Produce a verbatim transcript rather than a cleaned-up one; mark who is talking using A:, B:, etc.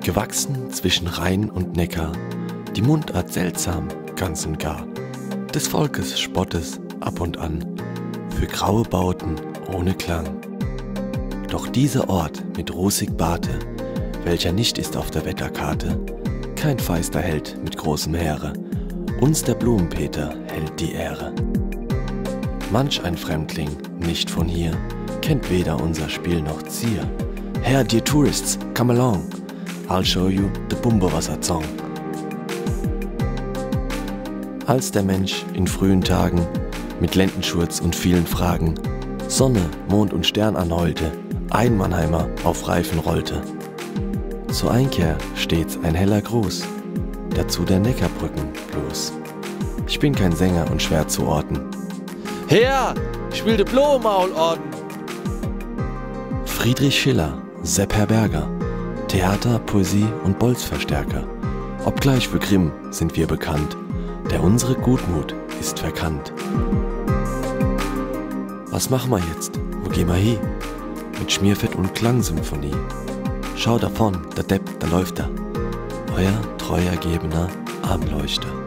A: Gewachsen zwischen Rhein und Neckar, die Mundart seltsam, ganz und gar, des Volkes Spottes ab und an, für graue Bauten ohne Klang. Doch dieser Ort mit rosig Barte, welcher nicht ist auf der Wetterkarte, kein feister Held mit großem Heere, uns der Blumenpeter hält die Ehre. Manch ein Fremdling, nicht von hier, kennt weder unser Spiel noch Zier. Herr, dear tourists, come along, I'll show you the Bumbewasser-Song. Als der Mensch in frühen Tagen mit Lendenschurz und vielen Fragen Sonne, Mond und Stern anheulte, ein Mannheimer auf Reifen rollte. Zur Einkehr stets ein heller Gruß, dazu der Neckarbrücken bloß. Ich bin kein Sänger und schwer zu orten.
B: Herr, ich will de Blomaulorden!
A: Friedrich Schiller, Sepp Herberger, Theater, Poesie und Bolzverstärker. Obgleich für Grimm sind wir bekannt, der unsere Gutmut ist verkannt. Was machen wir jetzt? Wo gehen wir hin? Mit Schmierfett und Klangsymphonie. Schau davon, der Depp, der läuft da. Euer treu ergebener Armleuchter.